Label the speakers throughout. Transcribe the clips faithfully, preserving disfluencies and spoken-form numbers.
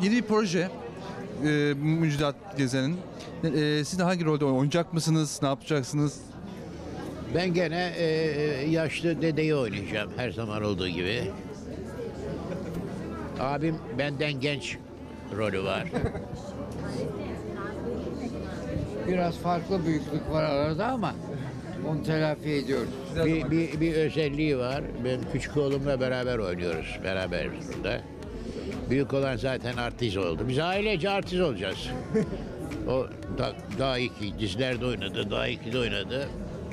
Speaker 1: yeni bir proje. E, Müjdat Gezen'in. E, siz de hangi rolde oynayacak mısınız? Ne yapacaksınız?
Speaker 2: Ben gene e, yaşlı dedeyi oynayacağım her zaman olduğu gibi. Abim benden genç rolü var.
Speaker 3: Biraz farklı büyüklük var arada ama onu telafi ediyoruz.
Speaker 2: Bir, bir, bir özelliği var. Ben küçük oğlumla beraber oynuyoruz. Beraber burada. Büyük olan zaten artist oldu. Biz ailece artist olacağız. O da, daha iki dizilerde oynadı, daha ikide oynadı.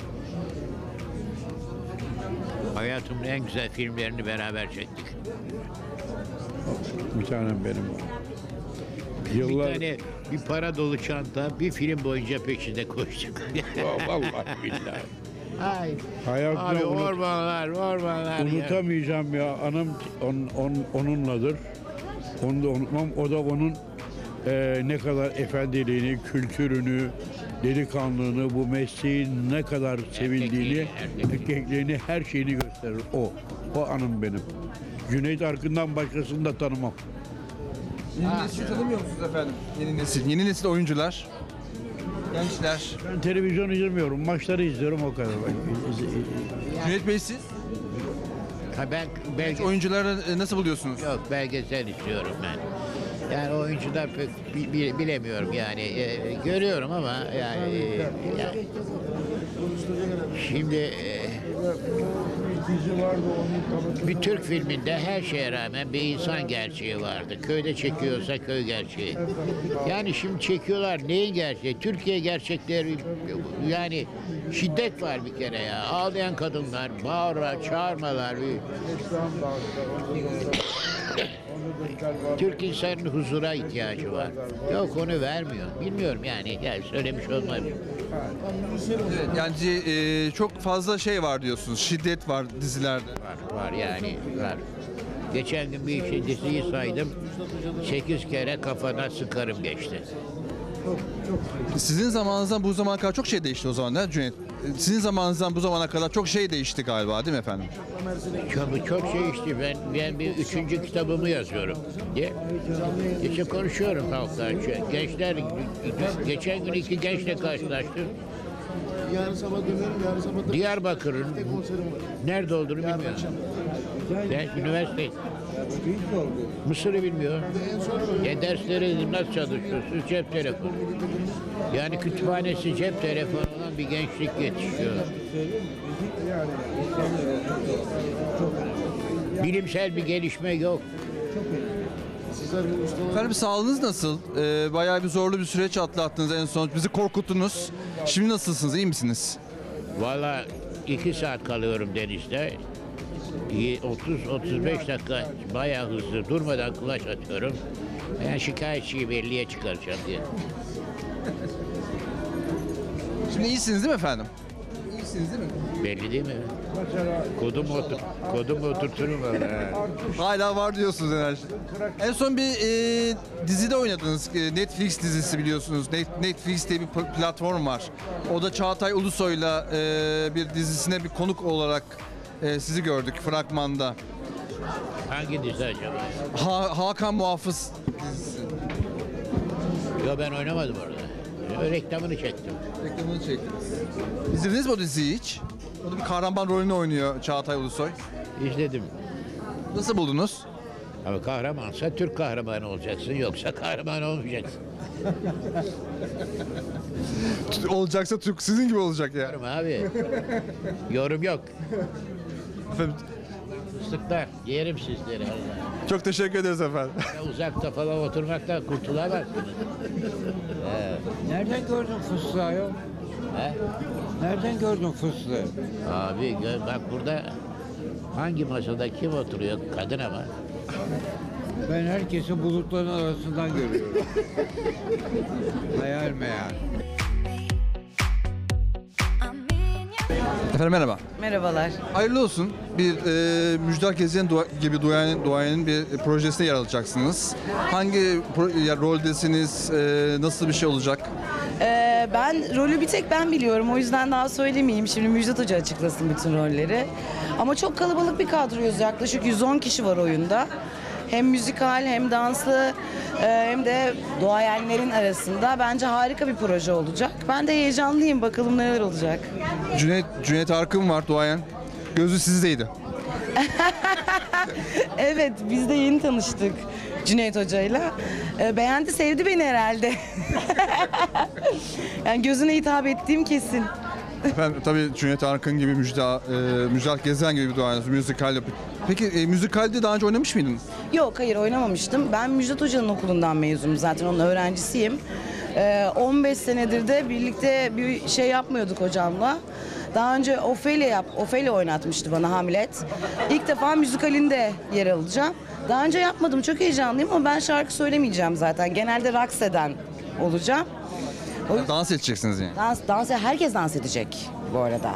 Speaker 2: Hayatımın en güzel filmlerini beraber çektik.
Speaker 4: Bir tanem benim. Yıllar...
Speaker 2: Bir tane bir para dolu çanta, bir film boyunca peşinde koştuk.
Speaker 4: Vallahi billahi.
Speaker 2: Ay.
Speaker 4: Hayatımda
Speaker 2: Abi
Speaker 4: unut-
Speaker 2: ormanlar, ormanlar. ya.
Speaker 4: unutamayacağım ya. Anım on, on, onunladır. Onu da unutmam. O da onun e, ne kadar efendiliğini, kültürünü, delikanlılığını, bu mesleğin ne kadar sevildiğini,
Speaker 2: erkekliğini.
Speaker 4: erkekliğini, her şeyini gösterir. O. O anım benim. Cüneyt Arkın'dan başkasını da tanımam.
Speaker 1: Yeni nesil tanımıyor musunuz efendim? Yeni nesil. Yeni nesil oyuncular. Gençler.
Speaker 4: Ben televizyon izlemiyorum. Maçları izliyorum o kadar.
Speaker 1: Cüneyt Bey siz?
Speaker 2: Ha ben belge,
Speaker 1: Oyuncuları e, nasıl buluyorsunuz?
Speaker 2: yok belgesel istiyorum ben. Yani oyuncular pek bi- bi- bilemiyorum yani e, görüyorum ama yani, e, yani şimdi e, bir Türk filminde her şeye rağmen bir insan gerçeği vardı. Köyde çekiyorsa köy gerçeği. Yani şimdi çekiyorlar neyin gerçeği? Türkiye gerçekleri yani şiddet var bir kere ya. Ağlayan kadınlar, bağıra, çağırmalar. Türk insanının huzura ihtiyacı var. Yok onu vermiyor. Bilmiyorum yani. Yani söylemiş olmayayım.
Speaker 1: Yani e, çok fazla şey var diyorsunuz. Şiddet var dizilerde.
Speaker 2: Var, var yani var. Geçen gün bir şey diziyi saydım. Sekiz kere kafana sıkarım geçti.
Speaker 1: Sizin zamanınızdan bu zamana kadar çok şey değişti o zaman değil mi Cüneyt? Sizin zamanınızdan bu zamana kadar çok şey değişti galiba değil mi efendim?
Speaker 2: Çok, çok şey işte ben, ben bir üçüncü kitabımı yazıyorum diye. İşte konuşuyorum halkla. Gençler, geçen gün iki gençle karşılaştım.
Speaker 5: Yarın sabah dönerim, yarın sabah da
Speaker 2: Diyarbakır'ın
Speaker 5: konserim var.
Speaker 2: nerede olduğunu bilmiyorum. Ben üniversite Mısır'ı bilmiyor. E dersleri nasıl çalışıyorsunuz? Cep telefonu. Yani kütüphanesi cep telefonu olan bir gençlik yetişiyor. Bilimsel bir gelişme yok.
Speaker 5: Sizler bu ustalar
Speaker 1: Efendim sağlığınız nasıl? Ee, bayağı bir zorlu bir süreç atlattınız en son. Bizi korkuttunuz. Şimdi nasılsınız? İyi misiniz?
Speaker 2: Valla iki saat kalıyorum denizde. otuz otuz beş dakika bayağı hızlı durmadan kulaç atıyorum. Ben şikayetçiyi belliye çıkaracağım diye.
Speaker 1: Şimdi iyisiniz değil mi efendim? İyisiniz değil mi?
Speaker 2: Belli değil mi? Kodum otur, kodum oturturum valla.
Speaker 1: Hala var diyorsunuz enerji. En son bir e, dizide oynadınız. E, Netflix dizisi biliyorsunuz. Net, Netflix diye bir pl- platform var. O da Çağatay Ulusoy'la e, bir dizisine bir konuk olarak e, sizi gördük fragmanda.
Speaker 2: Hangi dizi acaba?
Speaker 1: Ha- Hakan Muhafız dizisi.
Speaker 2: Yo ben oynamadım orada. Ö, Reklamını çektim.
Speaker 1: Reklamını çektiniz. İzlediniz mi o diziyi hiç? O da bir kahraman rolünü oynuyor Çağatay Ulusoy.
Speaker 2: İzledim.
Speaker 1: Nasıl buldunuz?
Speaker 2: Ama kahramansa Türk kahramanı olacaksın yoksa kahraman olmayacaksın.
Speaker 1: Olacaksa Türk sizin gibi olacak ya.
Speaker 2: Yorum abi. Yorum yok.
Speaker 1: Efendim,
Speaker 2: Fıstıklar yerim sizleri. Allah.
Speaker 1: çok teşekkür ederiz efendim.
Speaker 2: Ya uzakta falan oturmaktan kurtulamazsınız.
Speaker 3: Nereden gördün fıstığı yok?
Speaker 2: He?
Speaker 3: Nereden gördün fıstığı?
Speaker 2: Abi gö- bak burada hangi masada kim oturuyor? Kadın ama.
Speaker 3: Ben herkesi bulutların arasından görüyorum. Hayal meyal.
Speaker 1: Efendim merhaba.
Speaker 6: Merhabalar.
Speaker 1: Hayırlı olsun. Bir e, Müjdat Gezen dua- gibi duayenin, duayenin bir projesinde yer alacaksınız. Hangi pro- ya, roldesiniz? E, nasıl bir şey olacak?
Speaker 6: Ee, ben rolü bir tek ben biliyorum. O yüzden daha söylemeyeyim. Şimdi Müjdat Hoca açıklasın bütün rolleri. Ama çok kalabalık bir kadroyuz. Yaklaşık yüz on kişi var oyunda. hem müzikal hem danslı e, hem de doğayenlerin arasında bence harika bir proje olacak. Ben de heyecanlıyım, bakalım neler olacak.
Speaker 1: Cüneyt, Cüneyt Arkın var duayen. Gözü sizdeydi.
Speaker 6: Evet, biz de yeni tanıştık Cüneyt Hoca'yla. E, beğendi, sevdi beni herhalde. Yani gözüne hitap ettiğim kesin.
Speaker 1: Efendim tabii Cüneyt Arkın gibi, Müjdat, e, Müjdat Gezen gibi bir duayen, müzikal yapıyor. Peki e, müzikalde daha önce oynamış mıydınız?
Speaker 6: Yok, hayır oynamamıştım. Ben Müjdat Hoca'nın okulundan mezunum, zaten onun öğrencisiyim. Ee, on beş senedir de birlikte bir şey yapmıyorduk hocamla. Daha önce Ofelia yap, Ofelia oynatmıştı bana Hamlet. İlk defa müzikalinde yer alacağım. Daha önce yapmadım, çok heyecanlıyım ama ben şarkı söylemeyeceğim zaten. Genelde raks eden olacağım. O
Speaker 1: Dans edeceksiniz yani.
Speaker 6: Dans, dans, herkes dans edecek bu arada.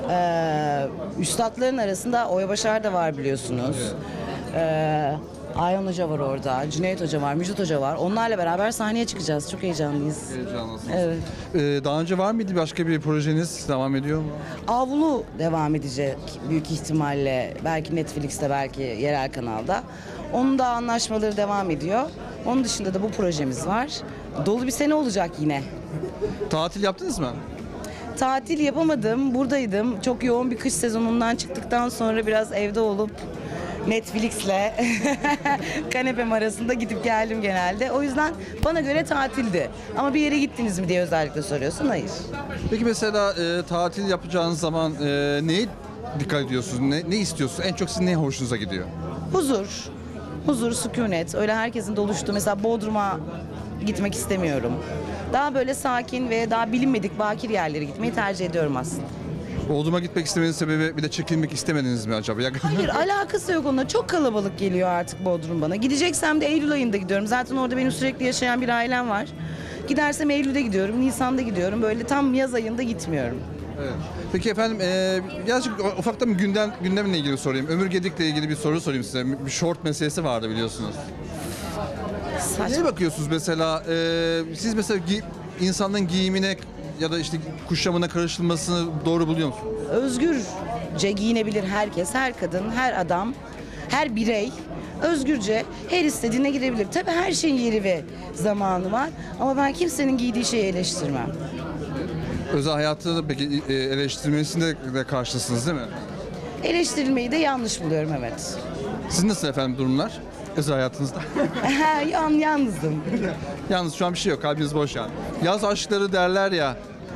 Speaker 6: Ee, üstadların arasında Oya Başar da var biliyorsunuz. Ee, Ayhan Hoca var orada, Cüneyt Hoca var, Müjdat Hoca var. Onlarla beraber sahneye çıkacağız. Çok heyecanlıyız.
Speaker 1: Heyecanlısınız.
Speaker 6: Evet.
Speaker 1: E, daha önce var mıydı başka bir projeniz? Devam ediyor mu?
Speaker 6: Avlu devam edecek büyük ihtimalle. Belki Netflix'te, belki yerel kanalda. Onun da anlaşmaları devam ediyor. Onun dışında da bu projemiz var. Dolu bir sene olacak yine.
Speaker 1: Tatil yaptınız mı?
Speaker 6: Tatil yapamadım, buradaydım. Çok yoğun bir kış sezonundan çıktıktan sonra biraz evde olup Netflix'le kanepem arasında gidip geldim genelde. O yüzden bana göre tatildi. Ama bir yere gittiniz mi diye özellikle soruyorsun. Hayır.
Speaker 1: Peki mesela e, tatil yapacağınız zaman e, neye dikkat ediyorsunuz? Ne, ne istiyorsunuz? En çok sizin ne hoşunuza gidiyor?
Speaker 6: Huzur. Huzur, sükunet. Öyle herkesin doluştuğu. Mesela Bodrum'a gitmek istemiyorum. Daha böyle sakin ve daha bilinmedik bakir yerlere gitmeyi tercih ediyorum aslında.
Speaker 1: Bodrum'a gitmek istemenin sebebi bir de çekilmek istemediniz mi acaba? Ya-
Speaker 6: Hayır, alakası yok onunla. Çok kalabalık geliyor artık Bodrum bana. Gideceksem de Eylül ayında gidiyorum. Zaten orada benim sürekli yaşayan bir ailem var. Gidersem Eylül'de gidiyorum, Nisan'da gidiyorum. Böyle tam yaz ayında gitmiyorum.
Speaker 1: Evet. Peki efendim e, birazcık ufaktan bir gündem, gündemle ilgili sorayım. Ömür Gedik'le ilgili bir soru sorayım size. Bir short meselesi vardı biliyorsunuz.
Speaker 6: Saçma.
Speaker 1: Neye bakıyorsunuz mesela? E, siz mesela gi- insanların giyimine ya da işte kuşamına karışılmasını doğru buluyor musunuz?
Speaker 6: Özgürce giyinebilir herkes, her kadın, her adam, her birey özgürce her istediğine girebilir. Tabii her şeyin yeri ve zamanı var ama ben kimsenin giydiği şeyi eleştirmem.
Speaker 1: Özel hayatı da peki e, eleştirmesinde de karşısınız değil mi?
Speaker 6: Eleştirilmeyi de yanlış buluyorum, evet.
Speaker 1: Sizin nasıl efendim durumlar? Özel hayatınızda.
Speaker 6: Yan, yalnızım.
Speaker 1: Yalnız şu an bir şey yok. Kalbiniz boş yani. Yaz aşkları derler ya.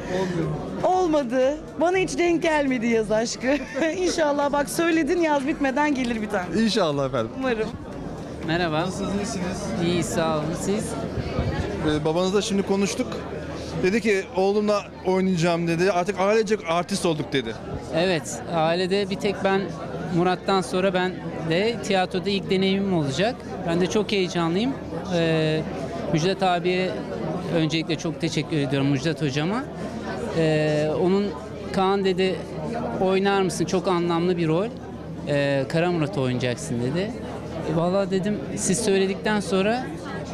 Speaker 6: Olmadı. Bana hiç denk gelmedi yaz aşkı. İnşallah bak söyledin, yaz bitmeden gelir bir tane.
Speaker 1: İnşallah efendim.
Speaker 6: Umarım.
Speaker 7: Merhaba.
Speaker 1: Nasılsınız, iyisiniz?
Speaker 7: İyi, sağ olun. Siz?
Speaker 1: Ee, babanızla şimdi konuştuk. Dedi ki oğlumla oynayacağım dedi. Artık ailecek artist olduk dedi.
Speaker 7: Evet, ailede bir tek ben, Murat'tan sonra ben de tiyatroda ilk deneyimim olacak. Ben de çok heyecanlıyım. Ee, Müjdat abiye öncelikle çok teşekkür ediyorum, Müjdat hocama. Ee, onun Kaan dedi, oynar mısın? Çok anlamlı bir rol. Ee, Kara Murat oynayacaksın dedi. E, vallahi dedim, siz söyledikten sonra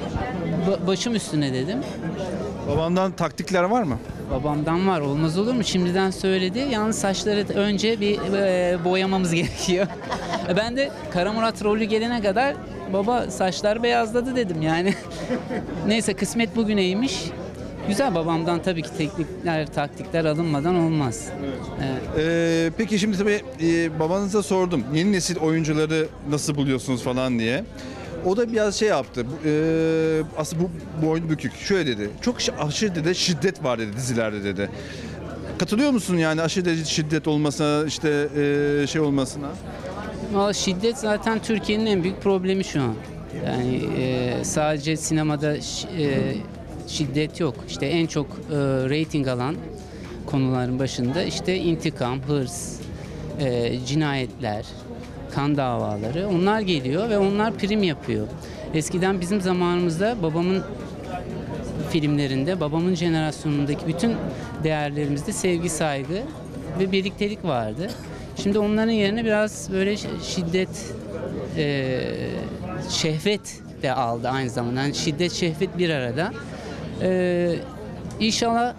Speaker 7: ba- başım üstüne dedim.
Speaker 1: Babandan taktikler var mı?
Speaker 7: Babamdan var, olmaz olur mu? Şimdiden söyledi. Yalnız saçları önce bir e, boyamamız gerekiyor. Ben de Kara Murat rolü gelene kadar baba saçlar beyazladı dedim yani. Neyse kısmet bugüneymiş. Güzel, babamdan tabii ki teknikler, taktikler alınmadan olmaz. Evet.
Speaker 1: Ee, peki şimdi tabii e, babanıza sordum. Yeni nesil oyuncuları nasıl buluyorsunuz falan diye. O da biraz şey yaptı. bu- E, aslında bu boynu bükük. Şöyle dedi. Çok şi- aşırı dedi şiddet var dedi dizilerde dedi. Katılıyor musun yani aşırı derece şiddet olmasına işte e, şey olmasına?
Speaker 7: Valla şiddet zaten Türkiye'nin en büyük problemi şu an. Yani e, sadece sinemada ş- e, şiddet yok. İşte en çok e, reyting alan konuların başında işte intikam, hırs, e, cinayetler, kan davaları, onlar geliyor ve onlar prim yapıyor. Eskiden bizim zamanımızda babamın filmlerinde, babamın jenerasyonundaki bütün değerlerimizde sevgi, saygı ve birliktelik vardı. Şimdi onların yerine biraz böyle ş- şiddet, e, şehvet de aldı aynı zamanda. Yani şiddet, şehvet bir arada. E, İnşallah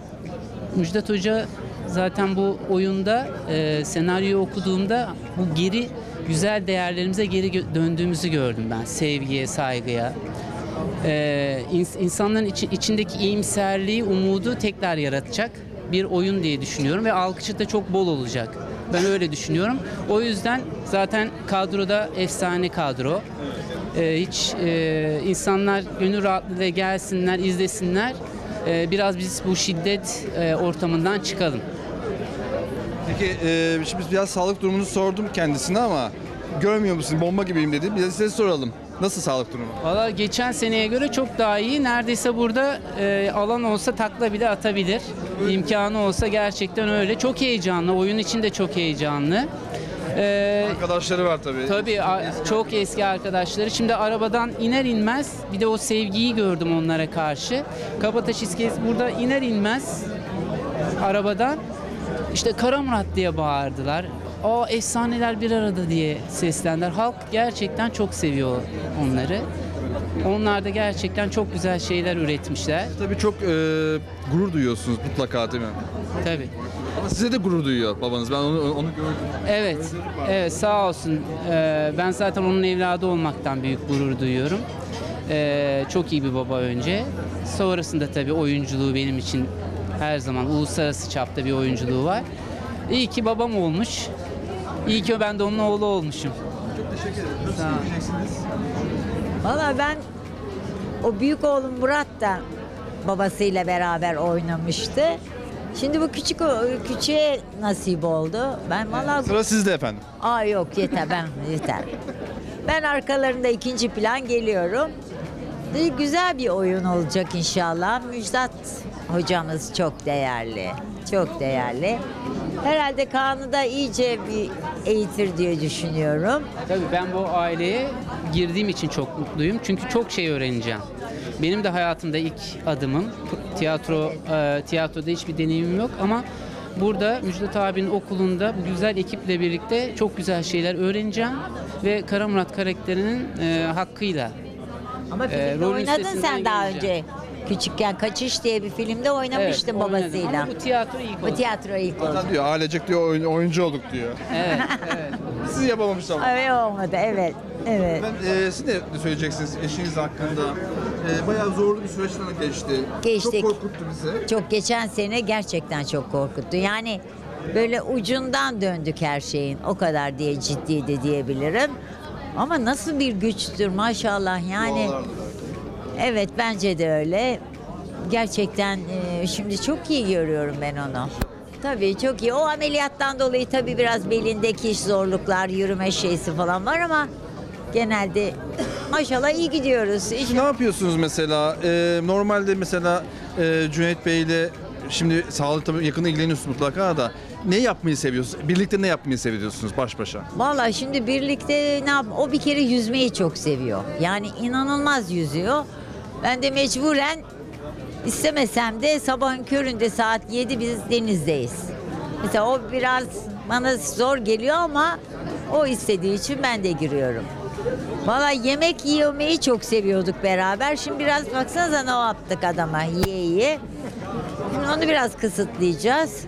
Speaker 7: Müjdat Hoca zaten bu oyunda e, senaryoyu okuduğumda bu geri güzel değerlerimize geri gö- döndüğümüzü gördüm ben. Sevgiye, saygıya. Ee, ins- insanların içi- içindeki iyimserliği, umudu tekrar yaratacak bir oyun diye düşünüyorum ve alkışı da çok bol olacak. Ben öyle düşünüyorum. O yüzden zaten kadroda efsane kadro. Ee, hiç e, insanlar gönül rahatlığıyla gelsinler, izlesinler. Ee, biraz biz bu şiddet e, ortamından çıkalım.
Speaker 1: Peki e, şimdi biraz sağlık durumunu sordum kendisine ama görmüyor musun? Bomba gibiyim dedi. Bir de size soralım. Nasıl sağlık durumu?
Speaker 7: Valla geçen seneye göre çok daha iyi. Neredeyse burada e, alan olsa takla bile atabilir. İmkanı olsa gerçekten öyle. Çok heyecanlı. Oyun için de çok heyecanlı. Ee,
Speaker 1: Arkadaşları var tabii.
Speaker 7: tabii a- çok eski arkadaşları. Şimdi arabadan iner inmez bir de o sevgiyi gördüm onlara karşı. Kabataş iskelesi burada iner inmez arabadan işte Kara Murat diye bağırdılar. Aa efsaneler bir arada diye seslendiler. Halk gerçekten çok seviyor onları. Onlar da gerçekten çok güzel şeyler üretmişler.
Speaker 1: Tabii çok e, gurur duyuyorsunuz mutlaka değil mi?
Speaker 7: Tabii.
Speaker 1: Ama size de gurur duyuyor babanız. Ben onu onu gördüm.
Speaker 7: Evet, evet sağ olsun. Ee, ben zaten onun evladı olmaktan büyük gurur duyuyorum. Ee, çok iyi bir baba önce. Sonrasında tabii oyunculuğu benim için her zaman uluslararası çapta bir oyunculuğu var. İyi ki babam olmuş. İyi ki ben de onun oğlu olmuşum.
Speaker 1: Çok teşekkür ederim. Nasıl
Speaker 7: Sağ ol.
Speaker 1: göreceksiniz?
Speaker 8: Valla ben o büyük oğlum Murat da babasıyla beraber oynamıştı. Şimdi bu küçük küçüğe nasip oldu. Ben valla
Speaker 1: Sıra sizde efendim.
Speaker 8: aa yok yeter ben yeter. Ben arkalarında ikinci plan geliyorum. E, Güzel bir oyun olacak inşallah. Müjdat hocamız çok değerli. Çok değerli. Herhalde Kaan'ı da iyice bir eğitir diye düşünüyorum.
Speaker 7: Tabii ben bu aileye girdiğim için çok mutluyum. Çünkü çok şey öğreneceğim. Benim de hayatımda ilk adımım. Tiyatro, e, tiyatroda hiçbir deneyimim yok ama burada Müjdat abinin okulunda bu güzel ekiple birlikte çok güzel şeyler öğreneceğim ve Kara Murat karakterinin e, hakkıyla.
Speaker 8: Ama
Speaker 7: Ee,
Speaker 8: filmde
Speaker 7: rolün
Speaker 8: oynadın
Speaker 7: üstesinden
Speaker 8: sen daha
Speaker 7: geleceğim.
Speaker 8: önce. Küçükken Kaçış diye bir filmde oynamıştın
Speaker 7: Evet, oynadım.
Speaker 8: babasıyla.
Speaker 7: Ama bu tiyatro ilk
Speaker 8: Bu
Speaker 7: oldu.
Speaker 8: tiyatro ilk oldu.
Speaker 1: Zaten diyor ailecek diyor oyun- oyuncu olduk diyor.
Speaker 7: Evet, evet.
Speaker 1: Siz yapamamış ama.
Speaker 8: Evet olmadı evet. Evet.
Speaker 1: Ben e, siz ne söyleyeceksiniz eşiniz hakkında? E, bayağı zorlu bir süreçten geçti.
Speaker 8: Geçtik.
Speaker 1: Çok korkuttu bizi.
Speaker 8: Çok geçen sene gerçekten çok korkuttu. Yani böyle ucundan döndük her şeyin. O kadar diye ciddiydi diyebilirim. Ama nasıl bir güçtür maşallah yani.
Speaker 1: Dualarla.
Speaker 8: Evet bence de öyle. Gerçekten e, şimdi çok iyi görüyorum ben onu. Tabii çok iyi. O ameliyattan dolayı tabii biraz belindeki zorluklar, yürüme şeysi falan var ama genelde maşallah iyi gidiyoruz.
Speaker 1: Ne yapıyorsunuz mesela? E, normalde mesela e, Cüneyt Bey'le şimdi sağlıkla yakın ilgileniyorsunuz mutlaka da ne yapmayı seviyorsunuz? Birlikte ne yapmayı seviyorsunuz baş başa?
Speaker 8: Vallahi şimdi birlikte ne yap? O bir kere yüzmeyi çok seviyor. Yani inanılmaz yüzüyor. Ben de mecburen istemesem de sabahın köründe saat yedi biz denizdeyiz. Mesela o biraz bana zor geliyor ama o istediği için ben de giriyorum. Vallahi yemek yemeyi çok seviyorduk beraber. Şimdi biraz baksanıza ne yaptık adama yiye yiye. Şimdi onu biraz kısıtlayacağız.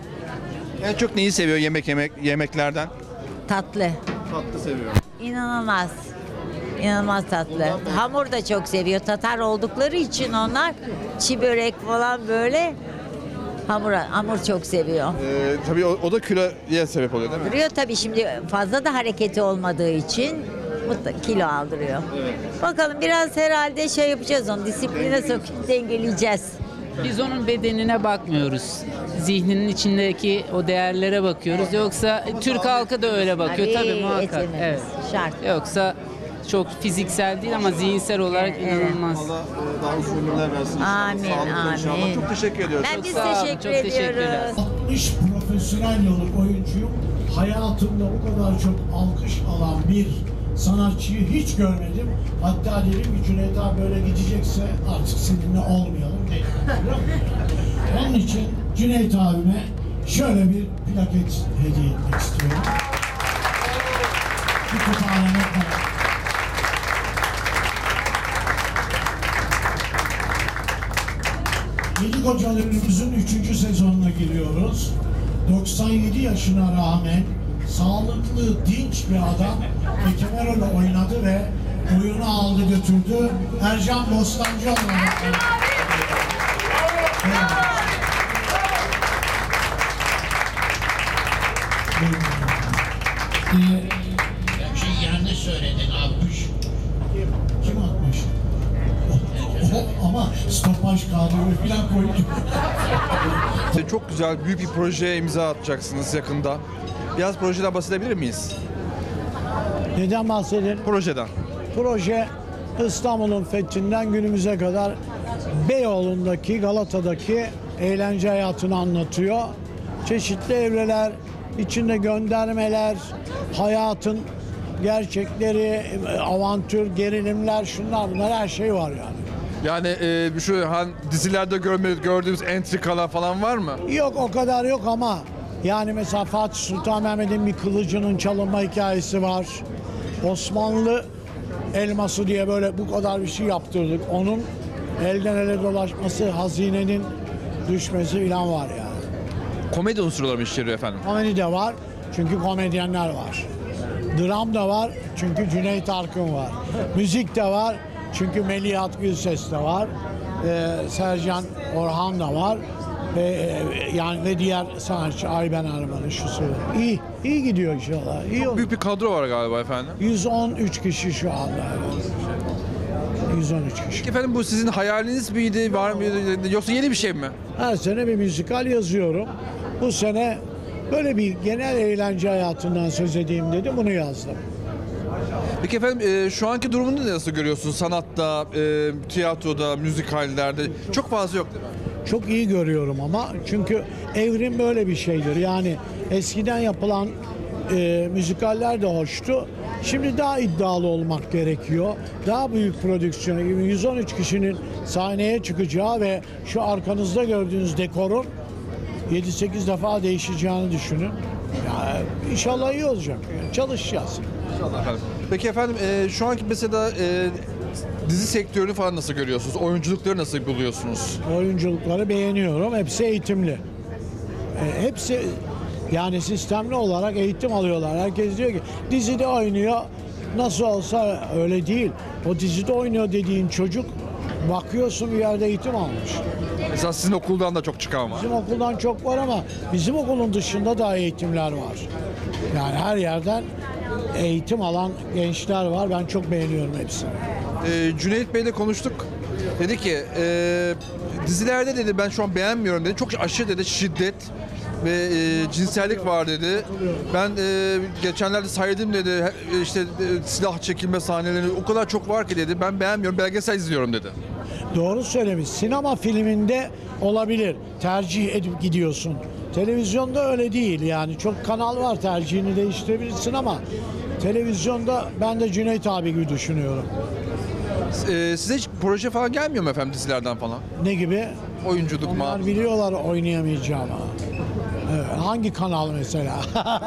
Speaker 1: En çok neyi seviyor yemek yemek yemeklerden?
Speaker 8: Tatlı.
Speaker 1: Tatlı seviyor.
Speaker 8: İnanılmaz. İnanılmaz tatlı. Hamur da çok seviyor. Tatar oldukları için onlar çi börek falan böyle hamur hamur çok seviyor.
Speaker 1: E, tabii o, o da kiloya sebep oluyor değil mi?
Speaker 8: Duruyor tabii şimdi fazla da hareketi olmadığı için mutlaka kilo aldırıyor. Bakalım biraz herhalde şey yapacağız onu disipline sokup dengeleyeceğiz.
Speaker 7: Biz onun bedenine bakmıyoruz. Zihninin içindeki o değerlere bakıyoruz. Yoksa Türk halkı da öyle bakıyor tabii muhakkak.
Speaker 8: etimiz
Speaker 7: Evet.
Speaker 8: şart.
Speaker 7: Yoksa çok fiziksel değil ama zihinsel olarak
Speaker 8: Evet.
Speaker 7: inanılmaz.
Speaker 1: Allah e, daha uzun ömürler versin.
Speaker 8: Amin,
Speaker 1: Sağlıkla inşallah.
Speaker 8: amin.
Speaker 1: Çok teşekkür ediyoruz.
Speaker 8: Ben biz
Speaker 7: sağ olun,
Speaker 8: teşekkür
Speaker 7: çok
Speaker 8: ediyoruz.
Speaker 7: teşekkürler.
Speaker 9: altmış profesyonel yıllık oyuncuyum. Hayatımda bu kadar çok alkış alan bir sanatçıyı hiç görmedim. Hatta dedim ki Cüneyt abi böyle gidecekse artık seninle olmayalım dedim. Onun için Cüneyt abime şöyle bir plaket hediye etmek istiyorum. Bir kütüphane plaket. Yedi Kocalı Önümüzün üçüncü sezonuna giriyoruz. doksan yedi yaşına rağmen sağlıklı, dinç bir adam ve Kemerol'ü oynadı ve oyunu aldı götürdü. Ercan Bostancıoğlu. Evet. Ee,
Speaker 2: Bir şey yanlış söyledin altmış.
Speaker 9: kim atmış? O, o, ama stopaj kağıdı falan koydu.
Speaker 1: Çok güzel, büyük bir projeye imza atacaksınız yakında. Biraz projeden bahsedebilir miyiz?
Speaker 10: Neden bahsedelim?
Speaker 1: Projeden.
Speaker 10: Proje İstanbul'un fethinden günümüze kadar Beyoğlu'ndaki, Galata'daki eğlence hayatını anlatıyor. Çeşitli evreler, içinde göndermeler, hayatın gerçekleri, avantür, gerilimler, şunlar bunlar her şey var yani.
Speaker 1: Yani e, şu hani dizilerde görme, gördüğümüz entrikalar falan var mı?
Speaker 10: Yok o kadar yok ama yani mesela Fatih Sultan Mehmet'in bir kılıcının çalınma hikayesi var. Osmanlı elması diye böyle bu kadar bir şey yaptırdık. Onun elden ele dolaşması, hazinenin düşmesi falan var yani.
Speaker 1: Komedi unsurları mı içeriyor efendim?
Speaker 10: Komedi de var çünkü komedyenler var. Dram da var çünkü Cüneyt Arkın var. Müzik de var çünkü Melihat Gülses de var. Ee, Sercan Orhan da var. Ve yani ve diğer sanatçı Ayben Arman'ın şu söylüyor. İyi, iyi gidiyor inşallah. İyi
Speaker 1: Çok büyük bir kadro var galiba efendim.
Speaker 10: yüz on üç kişi şu anda. yüz on üç kişi.
Speaker 1: Efendim bu sizin hayaliniz miydi, var mıydı yoksa yeni bir şey mi?
Speaker 10: Her sene bir müzikal yazıyorum. Bu sene böyle bir genel eğlence hayatından söz edeyim dedim, bunu yazdım.
Speaker 1: Peki efendim e, şu anki durumunu nasıl görüyorsunuz? Sanatta, e, tiyatroda, müzikallerde çok fazla yok değil mi?
Speaker 10: Çok iyi görüyorum ama çünkü evrim böyle bir şeydir. Yani eskiden yapılan e, müzikaller de hoştu. Şimdi daha iddialı olmak gerekiyor. Daha büyük prodüksiyon gibi yüz on üç kişinin sahneye çıkacağı ve şu arkanızda gördüğünüz dekorun yedi sekiz defa değişeceğini düşünün. Ya, inşallah iyi olacak. Yani çalışacağız.
Speaker 1: İnşallah efendim. Peki efendim e, şu anki mesela e, dizi sektörünü falan nasıl görüyorsunuz? Oyunculukları nasıl buluyorsunuz?
Speaker 10: Oyunculukları beğeniyorum. Hepsi eğitimli. E, hepsi yani sistemli olarak eğitim alıyorlar. Herkes diyor ki dizide oynuyor. Nasıl olsa öyle değil. O dizide oynuyor dediğin çocuk bakıyorsun bir yerde eğitim almış.
Speaker 1: Mesela sizin okuldan da çok çıkan var.
Speaker 10: Bizim okuldan çok var ama bizim okulun dışında da eğitimler var. Yani her yerden eğitim alan gençler var. Ben çok beğeniyorum hepsini.
Speaker 1: Ee, Cüneyt Bey'le konuştuk. Dedi ki e, dizilerde dedi ben şu an beğenmiyorum dedi. Çok aşırı dedi şiddet ve e, cinsellik var dedi. Ben e, geçenlerde saydım dedi. E, işte e, silah çekilme sahneleri o kadar çok var ki dedi. Ben beğenmiyorum. Belgesel izliyorum dedi.
Speaker 10: Doğru söylemiş. Sinema filminde olabilir. Tercih edip gidiyorsun. Televizyonda öyle değil yani. Çok kanal var, tercihini değiştirebilirsin ama televizyonda ben de Cüneyt abi gibi düşünüyorum.
Speaker 1: Ee, size hiç proje falan gelmiyor mu efendim dizilerden falan?
Speaker 10: Ne gibi?
Speaker 1: Oyunculuk mu?
Speaker 10: Onlar biliyorlar oynayamayacağımı. Evet, hangi kanal mesela?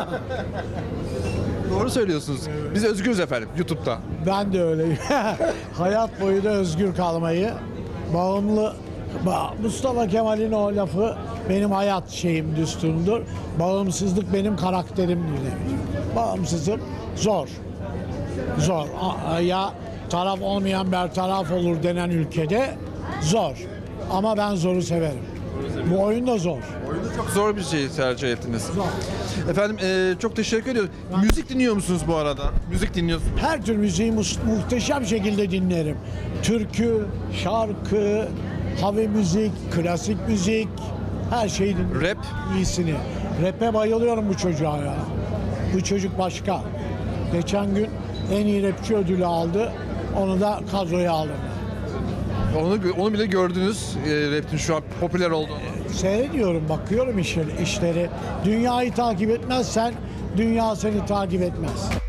Speaker 1: Doğru söylüyorsunuz. Biz özgürüz efendim YouTube'da.
Speaker 10: Ben de öyleyim. Hayat boyu da özgür kalmayı, bağımlı, ba- Mustafa Kemal'in o lafı benim hayat şeyim, düsturumdur. Bağımsızlık benim karakterimdir demiş. Bağımsızım zor. Zor. A- Ya taraf olmayan bertaraf olur denen ülkede zor. Ama ben zoru severim. Bu oyun da zor.
Speaker 1: Oyunu çok zor bir şey tercih ettiniz. Efendim e, çok teşekkür ediyoruz. Müzik dinliyor musunuz bu arada? Müzik dinliyorsunuz.
Speaker 10: Her tür müziği mus- muhteşem şekilde dinlerim. Türkü, şarkı, hava müzik, klasik müzik, her şeyi dinlerim.
Speaker 1: Rap?
Speaker 10: İyisini. Rap'e bayılıyorum bu çocuğa ya. Bu çocuk başka. Geçen gün en iyi rapçi ödülü aldı. Onu da kadroya aldım.
Speaker 1: Onu, onu bile gördünüz. E, rap'in şu an popüler olduğunu.
Speaker 10: Seyrediyorum, bakıyorum işleri, işleri. Dünyayı takip etmezsen dünya seni takip etmez.